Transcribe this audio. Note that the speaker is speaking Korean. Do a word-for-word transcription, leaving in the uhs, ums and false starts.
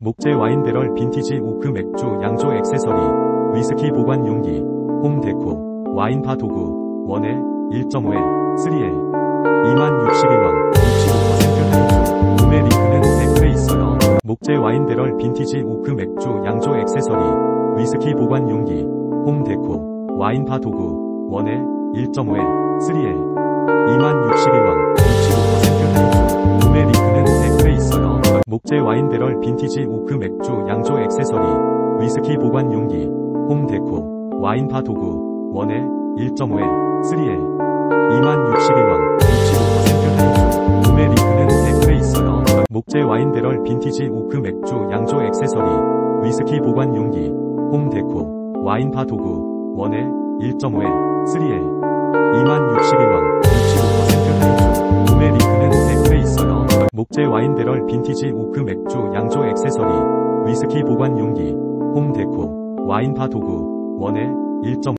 목재 와인 배럴 빈티지 오크 맥주 양조 액세서리 위스키 보관 용기 홈 데코 와인바 도구 원에 일 점 오에 쓰리 에이 이만 육십일 원 육십오 퍼센트 할인 구매 링크는 댓글에 있어요. 목재 와인 배럴 빈티지 오크 맥주 양조 액세서리 위스키 보관 용기 홈 데코 와인바 도구 원에 일 점 오에 쓰리 에이 이만 육십일 원 육십오 퍼센트 할인 구매 링크는 댓글에 있어요. 목재 와인 배럴 빈티지 오크 맥주 양조 액세서리 위스키 보관 용기 홈 데코 와인바 도구 원에 일 점 오에 쓰리 에이 이만 육십일 원 육십오 퍼센트 할인 구매 링크는 댓글에 있어요. 목재 와인 배럴 빈티지 오크 맥주 양조 액세서리 위스키 보관 용기 홈 데코 와인바 도구 원에 일 점 오에 쓰리 에이 이만 육십일 원 육십오 퍼센트 할인 구매 링크는 댓글에 있어요. 목재 와인 배럴 빈티지 오크 맥주 양조 액세서리 위스키 보관 용기 홈 데코 와인바 도구 원에 일 점 오에